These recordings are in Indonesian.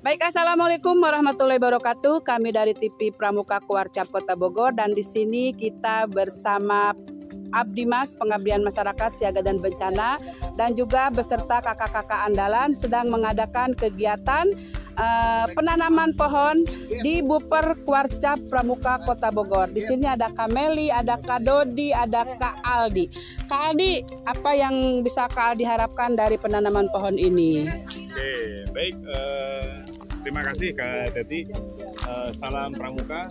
Baik, assalamualaikum warahmatullahi wabarakatuh. Kami dari TV Pramuka Kuarcap Kota Bogor dan di sini kita bersama Abdimas Pengabdian Masyarakat Siaga dan Bencana dan juga beserta kakak-kakak andalan sedang mengadakan kegiatan penanaman pohon di Buper Kuarcap Pramuka Kota Bogor. Di sini ada Kak Meli, ada Kak Dodi, ada Kak Aldi. Kak Aldi, apa yang bisa Kak Aldi harapkan dari penanaman pohon ini? Oke, baik. Terima kasih Kak Teti. Salam Pramuka.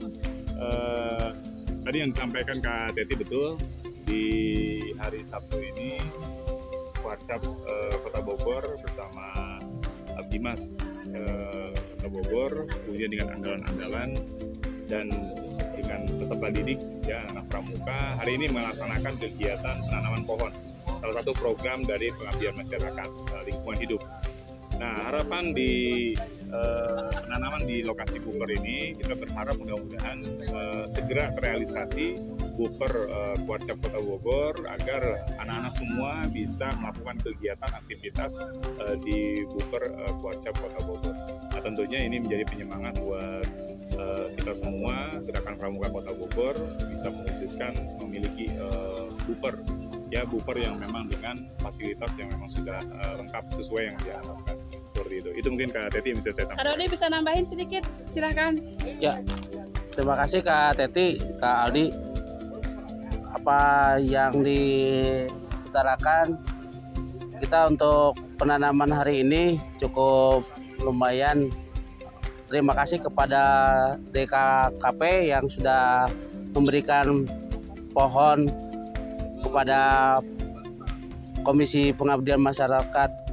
Tadi yang disampaikan Kak Teti betul. Di hari Sabtu ini Kuarcap Kota Bogor bersama Abdimas Kota Bogor, kemudian dengan andalan-andalan dan dengan peserta didik ya anak pramuka hari ini melaksanakan kegiatan penanaman pohon, salah satu program dari Pengabdian Masyarakat Lingkungan Hidup. Nah, harapan di penanaman di lokasi Buper ini kita berharap mudah-mudahan segera terrealisasi Buper Kuarcap Kota Bogor agar anak-anak semua bisa melakukan kegiatan aktivitas di Buper Kuarcap Kota Bogor. Nah, tentunya ini menjadi penyemangat buat kita semua gerakan Pramuka Kota Bogor bisa mewujudkan memiliki Buper yang memang dengan fasilitas yang memang sudah lengkap sesuai yang diharapkan. Seperti itu mungkin Kak Teti yang bisa saya sampaikan. Kak Dodi bisa nambahin sedikit, silahkan. Ya, terima kasih Kak Teti, Kak Aldi. Apa yang diutarakan kita untuk penanaman hari ini cukup lumayan. Terima kasih kepada DKKP yang sudah memberikan pohon kepada Komisi Pengabdian Masyarakat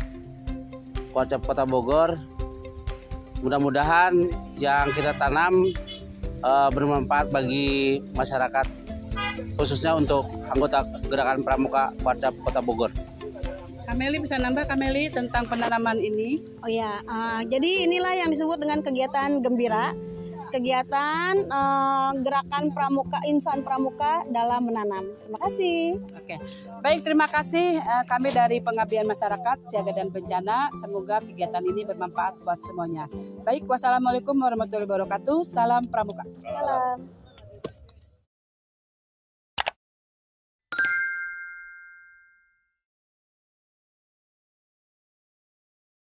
Kuarcap Kota Bogor. Mudah-mudahan yang kita tanam bermanfaat bagi masyarakat, khususnya untuk anggota gerakan Pramuka Kuarcap Kota Bogor. Kak Meli bisa nambah, Kak Meli, tentang penanaman ini? Oh ya, jadi inilah yang disebut dengan kegiatan gembira, kegiatan gerakan Pramuka, Insan Pramuka dalam menanam. Terima kasih. Oke, baik, terima kasih. Kami dari Pengabdian Masyarakat Siaga dan Bencana, semoga kegiatan ini bermanfaat buat semuanya. Baik, wassalamualaikum warahmatullahi wabarakatuh. Salam Pramuka. Salam.